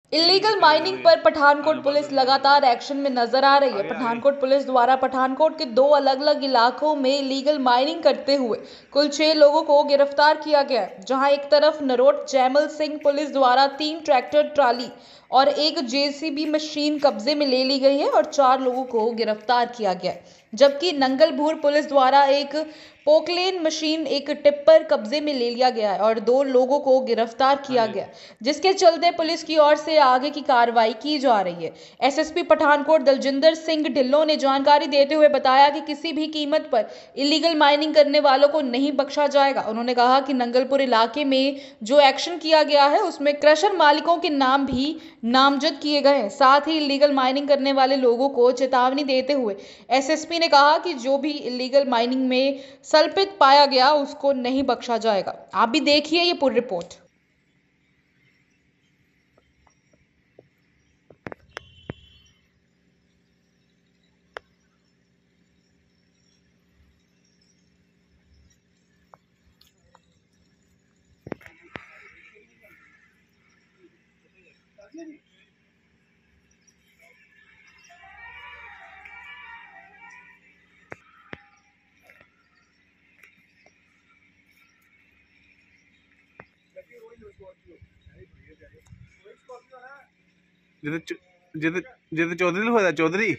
Illegal mining पर Pathankot police लगातार action में नजर आ रही है। पठानकोट पुलिस द्वारा पठानकोट के 2 अलग-अलग इलाकों में इलीगल माइनिंग करते हुए कुल 6 लोगों को गिरफ्तार किया गया है। जहां एक तरफ नरोट जैमल सिंह पुलिस द्वारा 3 ट्रैक्टर ट्राली और एक जेसीबी मशीन कब्जे में ले ली गई है और 4 लोगों को गिरफ्तार किया गया है, जबकि नंगलभूर पुलिस द्वारा एक पोकलेन मशीन, एक टिप्पर कब्जे में ले लिया गया है और 2 लोगों को गिरफ्तार किया गया, जिसके चलते पुलिस की ओर से आगे की कार्रवाई की जा रही है। एसएसपी पठानकोट दलजिंदर सिंह ढिल्लों ने जानकारी देते हुए बताया कि किसी भी कीमत पर इलीगल माइनिंग करने वालों को नहीं बख्शा जाएगा। उन्होंने कहा कि नंगलपुर इलाके में जो एक्शन किया गया है उसमें क्रशर मालिकों के नाम भी नामजद किए गए हैं। साथ ही इलीगल माइनिंग करने वाले लोगों को चेतावनी देते हुए एसएसपी ने कहा कि जो भी इलीगल माइनिंग में सल्पित पाया गया उसको नहीं बख्शा जाएगा। आप भी देखिए ये पूरी रिपोर्ट। जिद चौधरी होया चौधरी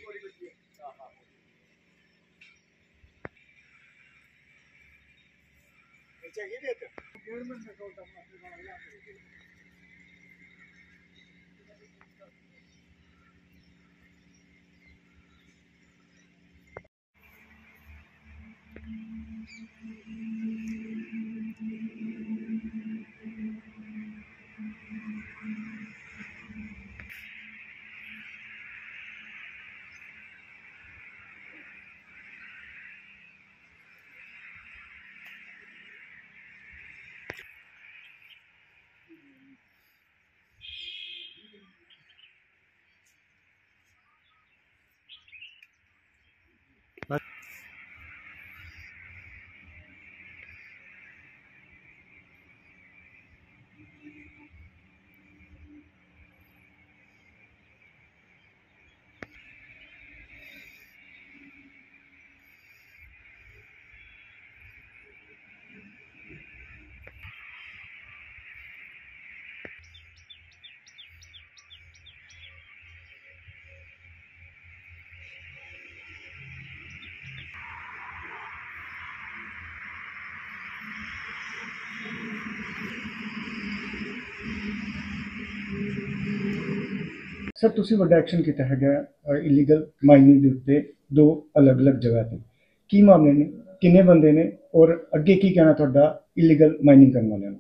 सर ਤੁਸੀਂ ਵੱਡਾ ਐਕਸ਼ਨ ਕੀਤਾ ਹੈਗਾ ਇਲੀਗਲ ਮਾਈਨਿੰਗ ਦੇ ਉੱਤੇ 2 ਅਲੱਗ-ਅਲੱਗ ਜਗ੍ਹਾ ਤੇ ਕੀ ਮਾਮਲੇ ਨੇ ਕਿੰਨੇ ਬੰਦੇ ਨੇ ਔਰ ਅੱਗੇ ਕੀ ਕਹਿਣਾ ਤੁਹਾਡਾ ਇਲੀਗਲ ਮਾਈਨਿੰਗ ਕਰਨ ਵਾਲਿਆਂ ਨੂੰ?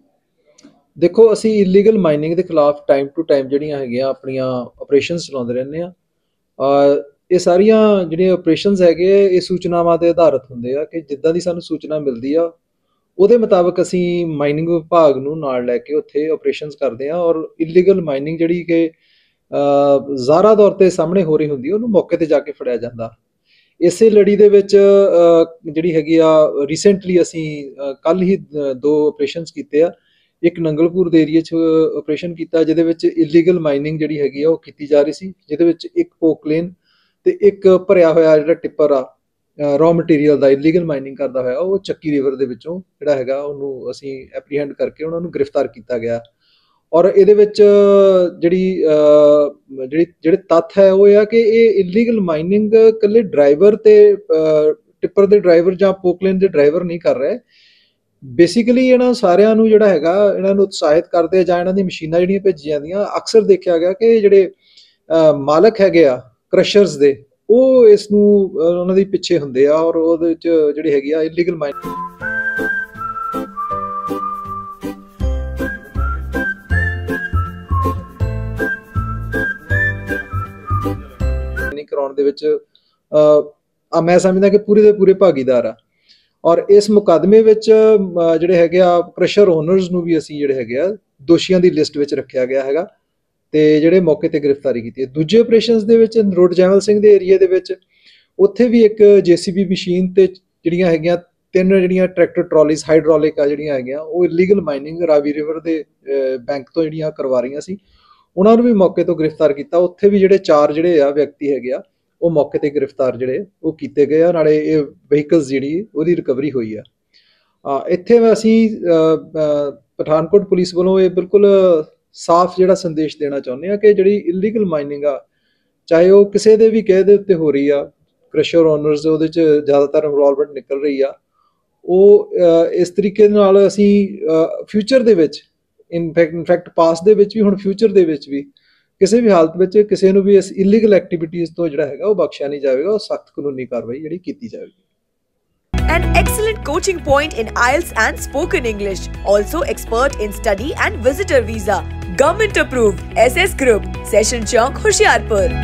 ਦੇਖੋ ਅਸੀਂ ਇਲੀਗਲ ਮਾਈਨਿੰਗ ਦੇ ਖਿਲਾਫ ਟਾਈਮ ਟੂ ਟਾਈਮ ਜਿਹੜੀਆਂ ਹੈਗੀਆਂ ਆਪਣੀਆਂ ਆਪਰੇਸ਼ਨਸ ਚਲਾਉਂਦੇ ਰਹਿੰਦੇ ਆ। ਇਹ ਸਾਰੀਆਂ ਜਿਹੜੀਆਂ ਆਪਰੇਸ਼ਨਸ ਹੈਗੇ ਇਹ ਸੂਚਨਾਵਾਂ ਤੇ ਆਧਾਰਿਤ ਹੁੰਦੇ ਆ ਕਿ ਜਿੱਦਾਂ ਦੀ ਸਾਨੂੰ ਸੂਚਨਾ ਮਿਲਦੀ ਆ ਉਹਦੇ ਮੁਤਾਬਕ ਅਸੀਂ ਮਾਈਨਿੰਗ ਵਿਭਾਗ ਨੂੰ ਨਾਲ ਲੈ ਕੇ ਉੱਥੇ ਆਪਰੇਸ਼ਨਸ ਕਰਦੇ ਆ ਔਰ ਇਲੀਗਲ ਮਾਈਨਿੰਗ ਜਿਹੜੀ ਕਿ ਜ਼ਾਹਰਾ ਤੌਰ ਤੇ ਸਾਹਮਣੇ ਹੋ ਰਹੀ ਹੁੰਦੀ ਉਹਨੂੰ ਮੌਕੇ ਤੇ ਜਾ ਕੇ ਫੜਿਆ ਜਾਂਦਾ। ਇਸੇ ਲੜੀ ਦੇ ਵਿੱਚ ਜਿਹੜੀ ਹੈਗੀ ਆ ਰੀਸੈਂਟਲੀ ਅਸੀਂ ਕੱਲ ਹੀ 2 ਆਪਰੇਸ਼ਨਸ ਕੀਤੇ ਆ। ਇੱਕ ਨੰਗਲਪੁਰ ਦੇ ਏਰੀਏ 'ਚ ਆਪਰੇਸ਼ਨ ਕੀਤਾ ਜਿਹਦੇ ਵਿੱਚ ਇਲੀਗਲ ਮਾਈਨਿੰਗ ਜਿਹੜੀ ਹੈਗੀ ਆ ਉਹ ਕੀਤੀ ਜਾ ਰਹੀ ਸੀ, ਜਿਹਦੇ ਵਿੱਚ ਇੱਕ ਪੋਕਲੇਨ ਤੇ ਇੱਕ ਭਰਿਆ ਹੋਇਆ ਜਿਹੜਾ ਟਿੱਪਰ ਆ ਰॉ ਮਟੀਰੀਅਲ ਦਾ ਇਲੀਗਲ ਮਾਈਨਿੰਗ ਕਰਦਾ ਹੋਇਆ ਉਹ ਚੱਕੀ ਰਿਵਰ ਦੇ ਵਿੱਚੋਂ ਜਿਹੜਾ ਹੈਗਾ ਉਹਨੂੰ ਅਸੀਂ ਐਪਰੀਹੈਂਡ ਕਰਕੇ ਉਹਨਾਂ ਨੂੰ ਗ੍ਰਿਫਤਾਰ ਕੀਤਾ ਗਿਆ। ਔਰ ਇਹਦੇ ਵਿੱਚ ਜਿਹੜੇ ਤੱਥ ਹੈ ਉਹ ਇਹ ਆ ਕਿ ਇਹ ਇਲੀਗਲ ਮਾਈਨਿੰਗ ਇਕੱਲੇ ਡਰਾਈਵਰ ਤੇ ਟਿੱਪਰ ਦੇ ਡਰਾਈਵਰ ਜਾਂ ਪੋਕਲੇਨ ਦੇ ਡਰਾਈਵਰ ਨਹੀਂ ਕਰ ਰਹੇ। ਬੇਸਿਕਲੀ ਇਹਨਾਂ ਸਾਰਿਆਂ ਨੂੰ ਜਿਹੜਾ ਹੈਗਾ ਇਹਨਾਂ ਨੂੰ ਉਤਸ਼ਾਹਿਤ ਕਰਦੇ ਜਾਂ ਇਹਨਾਂ ਦੀ ਮਸ਼ੀਨਾਂ ਜਿਹੜੀਆਂ ਭੇਜੀਆਂ ਜਾਂਦੀਆਂ ਅਕਸਰ ਦੇਖਿਆ ਗਿਆ ਕਿ ਜਿਹੜੇ ਮਾਲਕ ਹੈਗੇ ਆ ਕ੍ਰਸ਼ਰਸ ਦੇ ਉਹ ਇਸ ਨੂੰ ਉਹਨਾਂ ਦੇ ਪਿੱਛੇ ਹੁੰਦੇ ਆ ਔਰ ਉਹਦੇ ਵਿੱਚ ਜਿਹੜੀ ਹੈਗੀ ਆ ਇਲੀਗਲ ਮਾਈਨਿੰਗ ਕਰਾਉਣ ਦੇ ਵਿੱਚ ਮੈਂ ਸਮਝਦਾ ਕਿ ਪੂਰੇ ਦੇ ਪੂਰੇ ਭਾਗੀਦਾਰ ਆ। ਔਰ ਇਸ ਮੁਕੱਦਮੇ ਵਿੱਚ ਜਿਹੜੇ ਹੈਗੇ ਆ ਕ੍ਰਸ਼ਰ ਓਨਰਸ ਨੂੰ ਵੀ ਅਸੀਂ ਜਿਹੜੇ ਹੈਗੇ ਆ ਦੋਸ਼ੀਆਂ ਦੀ ਲਿਸਟ ਵਿੱਚ ਰੱਖਿਆ ਗਿਆ ਹੈਗਾ ਤੇ ਜਿਹੜੇ ਮੌਕੇ ਤੇ ਗ੍ਰਿਫਤਾਰੀ ਕੀਤੀ ਹੈ। ਦੂਜੇ ਆਪਰੇਸ਼ਨਸ ਦੇ ਵਿੱਚ ਨਰੋਟ ਜੈਮਲ ਸਿੰਘ ਦੇ ਏਰੀਏ ਦੇ ਵਿੱਚ ਉੱਥੇ ਵੀ ਇੱਕ ਜੇਸੀਬੀ ਮਸ਼ੀਨ ਤੇ ਜਿਹੜੀਆਂ ਹੈਗੀਆਂ 3 ਜਿਹੜੀਆਂ ਟਰੈਕਟਰ ਟਰਾਲੀਜ਼ ਹਾਈਡ੍ਰੋਲਿਕ ਆ ਜਿਹੜੀਆਂ ਹੈਗੀਆਂ ਉਹ ਇਲੀਗਲ ਮਾਈਨਿੰਗ ਰਾਵੀ ਰਿਵਰ ਦੇ ਬੈਂਕ ਤੋਂ ਜਿਹੜੀਆਂ ਕਰਵਾ ਰਹੀਆਂ ਸੀ। ਉਹਨਾਂ ਨੂੰ ਵੀ ਮੌਕੇ ਤੋਂ ਗ੍ਰਿਫਤਾਰ ਕੀਤਾ। ਉੱਥੇ ਵੀ ਜਿਹੜੇ 4 ਜਿਹੜੇ ਆ ਵਿਅਕਤੀ ਹੈਗੇ ਆ ਉਹ ਮੌਕੇ ਤੇ ਗ੍ਰਿਫਤਾਰ ਜਿਹੜੇ ਉਹ ਕੀਤੇ ਗਏ ਆ, ਨਾਲੇ ਇਹ ਵਹੀਕਲਸ ਜਿਹੜੀ ਉਹਦੀ ਰਿਕਵਰੀ ਹੋਈ ਆ। ਇੱਥੇ ਅਸੀਂ ਪਠਾਨਕੋਟ ਪੁਲਿਸ ਵੱਲੋਂ ਇਹ ਬਿਲਕੁਲ ਸਾਫ਼ ਜਿਹੜਾ ਸੰਦੇਸ਼ ਦੇਣਾ ਚਾਹੁੰਦੇ ਆ ਕਿ ਜਿਹੜੀ ਇਲੀਗਲ ਮਾਈਨਿੰਗ ਆ, ਚਾਹੇ ਉਹ ਕਿਸੇ ਦੇ ਵੀ ਕਹਿ ਦੇ ਉੱਤੇ ਹੋ ਰਹੀ ਆ, ਕ੍ਰਸ਼ਰ ਓਨਰਸ ਉਹਦੇ 'ਚ ਜ਼ਿਆਦਾਤਰ ਇਨਵੋਲਵਮੈਂਟ ਨਿਕਲ ਰਹੀ ਆ, ਉਹ ਇਸ ਤਰੀਕੇ ਨਾਲ ਅਸੀਂ ਫਿਊਚਰ ਦੇ ਵਿੱਚ ਇਨਫੈਕਟ ਪਾਸਟ ਦੇ ਵਿੱਚ ਵੀ, ਹੁਣ ਫਿਊਚਰ ਦੇ ਵਿੱਚ ਵੀ ਕਿਸੇ ਵੀ ਹਾਲਤ ਵਿੱਚ ਕਿਸੇ ਨੂੰ ਵੀ ਇਸ ਇਲੀਗਲ ਐਕਟੀਵਿਟੀਜ਼ ਤੋਂ ਜਿਹੜਾ ਹੈਗਾ ਉਹ ਬਖਸ਼ਿਆ ਨਹੀਂ ਜਾਵੇਗਾ। ਉਹ ਸਖਤ ਕਾਨੂੰਨੀ ਕਾਰਵਾਈ ਜਿਹੜੀ ਕੀਤੀ ਜਾਵੇਗੀ। An excellent coaching point in IELTS and spoken English. Also expert in study and visitor visa. Government approved. SS Group. Session Chowk, Hoshiarpur.